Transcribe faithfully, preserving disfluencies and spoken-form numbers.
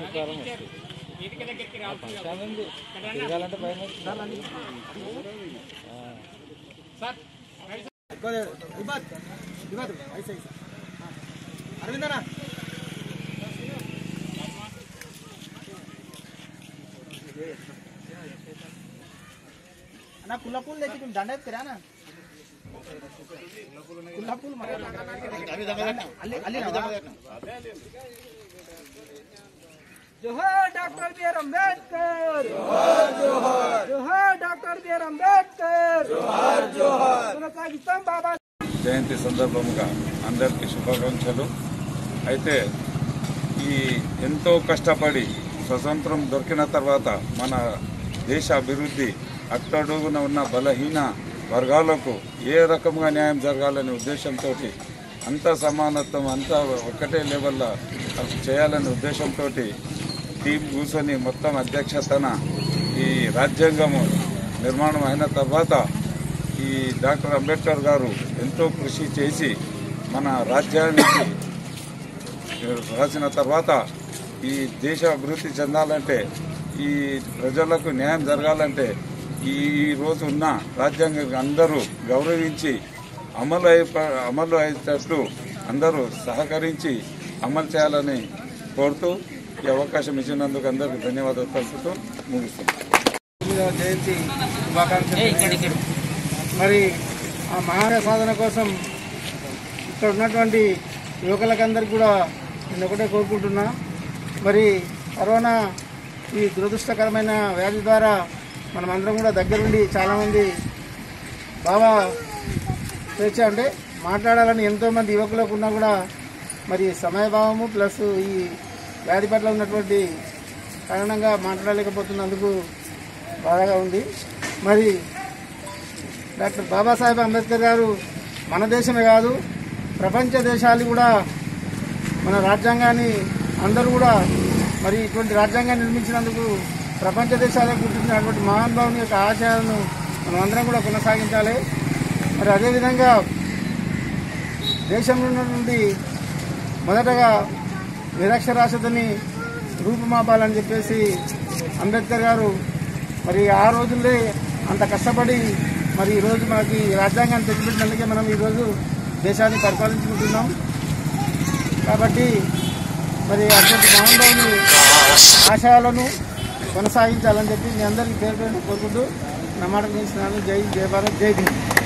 అరవిందనా ना कुल्ला पुल लेके तुम डांडा करा ना कुल्ला पुल मार अल्ली अल्ली ना जोहार डॉक्टर बी आर अंबेडकर जोहार जोहार जोहार डॉक्टर बी आर अंबेडकर जोहार जोहार కొనసాగిస్తాం బాబా జయంతి సందర్భంగా అందరికీ శుభాకాంక్షలు। అయితే ఈ ఎంతో కష్టపడి స్వతంత్రం దొరికిన తర్వాత మన దేశ అభివృద్ధి అట్టడుగున ఉన్న బలహీన వర్గాలకు ఏ రకంగా న్యాయం జరగాలనే ఉద్దేశంతో అంతా సమానత్వం అంతా ఒకటే లెవెల్లో చేయాలనే ఉద్దేశంతో టీం కూర్చొని మొత్తం అధ్యక్షతన ఈ రాజ్యాంగము నిర్మాణం అయిన తర్వాత ఈ డాక్టర్ అంబేద్కర్ గారు ఎంతో కృషి చేసి మన రాజ్యానికి రాసిన తర్వాత ఈ దేశ అభివృద్ధి చెందాలంటే ఈ ప్రజలకు న్యాయం జరగాలంటే ఈ రోజు ఉన్న రాజ్యాంగం అందరూ గౌరవించి అమలు అయి అమలు అయ్యేటట్లు అందరూ సహకరించి అమలు చేయాలని కోరుతూ ఈ అవకాశం ఇచ్చినందుకు అందరికీ ధన్యవాదాలు తెలుపుతూ ముగిస్తున్నాం। జయంతి శుభాకాంక్షలు। మరి ఆ మహాన సాధన కోసం ఇక్కడ ఉన్నటువంటి యువకులకందరికీ కూడా నేను ఒకటే కోరుకుంటున్నా, మరి కరోనా ఈ దురదృష్టకరమైన వ్యాధి ద్వారా మనం అందరం కూడా దగ్గరుండి చాలామంది బాగా స్వేచ్ఛ అంటే మాట్లాడాలని ఎంతోమంది యువకులకు ఉన్నా కూడా మరి సమయభావము ప్లస్ ఈ వ్యాధి పట్ల ఉన్నటువంటి కారణంగా మాట్లాడలేకపోతున్నందుకు బాధగా ఉంది। మరి డాక్టర్ బాబాసాహెబ్ అంబేద్కర్ గారు మన దేశమే కాదు ప్రపంచ దేశాలు కూడా మన రాజ్యాంగాన్ని అందరూ కూడా మరి ఇటువంటి రాజ్యాంగాన్ని నిర్మించినందుకు ప్రపంచ దేశాలకు గుర్తించినటువంటి మహానుభావుని యొక్క ఆశయాలను మనం అందరం కూడా కొనసాగించాలి। మరి అదేవిధంగా దేశంలో నుండి మొదటగా నిరక్షరాస్యతని రూపుమాపాలని చెప్పేసి అంబేద్కర్ గారు మరి ఆ రోజుల్లో అంత కష్టపడి మరి ఈరోజు మనకి రాజ్యాంగాన్ని తెచ్చిపెట్టినందుకే మనం ఈరోజు దేశాన్ని పరిపాలించుకుంటున్నాం। కాబట్టి మరి అటువంటి మహానుభావుని ఆశయాలను కొనసాగించాలని చెప్పి మీ అందరికీ పేరు పేరు కోరుకుంటూ నా మాట గురించి జై జై భారత్ జై భీమ్।